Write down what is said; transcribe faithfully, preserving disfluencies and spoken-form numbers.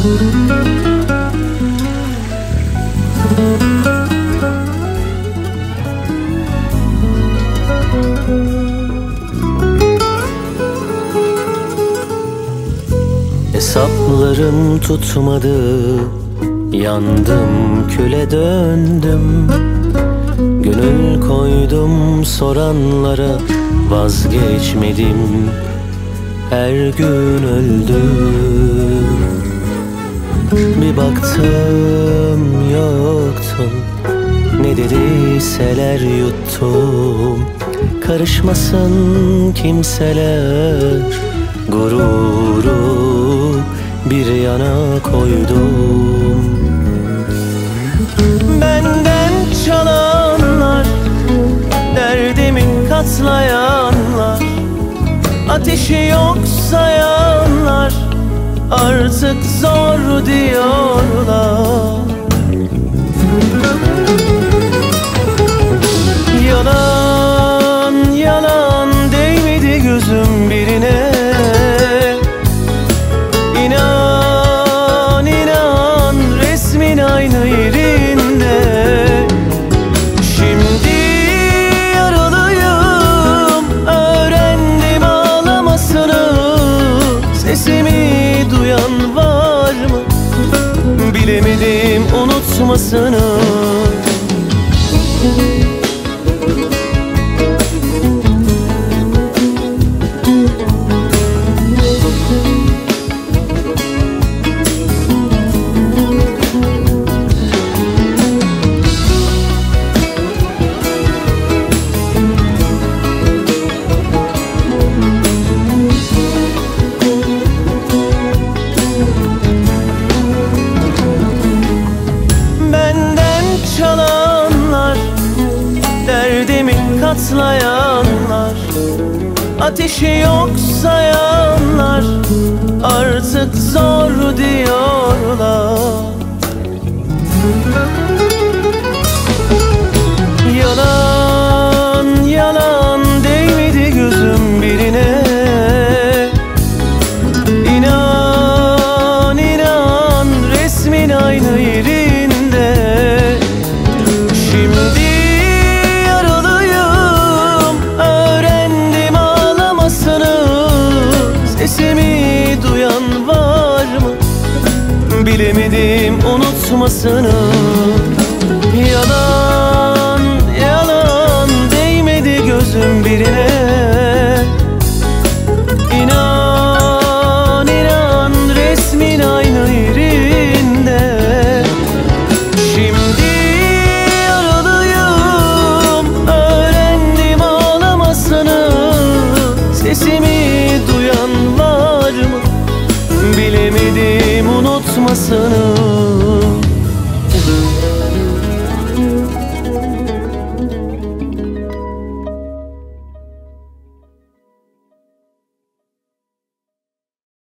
Hesaplarım tutmadı, yandım küle döndüm. Gönül koydum soranlara, vazgeçmedim, her gün öldüm. Bir baktım yoktun, ne dediyseler yuttum. Karışmasın kimseler, gururu bir yana koydum. Benden çalanlar, derdimi katlayanlar, ateşi yok sayanlar, artık zor diyorlar. Yalan yalan değmedi gözüm birine. İnan inan resmin aynı yerinde. Şimdi yaralıyım, öğrendim ağlamasını. Sesimi duyan var mı? Bilemedim unutmasını. Çalanlar, derdimi katlayanlar, ateşi yok sayanlar, artık zor diyorlar. Yalan yalan değmedi gözüm birine. İnan inan resmin aynı yerinde. Şimdi yaralıyım, öğrendim ağlamasını. Sesimi duyan var mı? Bilemedim unutmasını. Yalan yalan değmedi gözüm birine. İnan inan resmin aynı yerinde. Şimdi sesimi duyan var mı? Bilemedim unutmasını.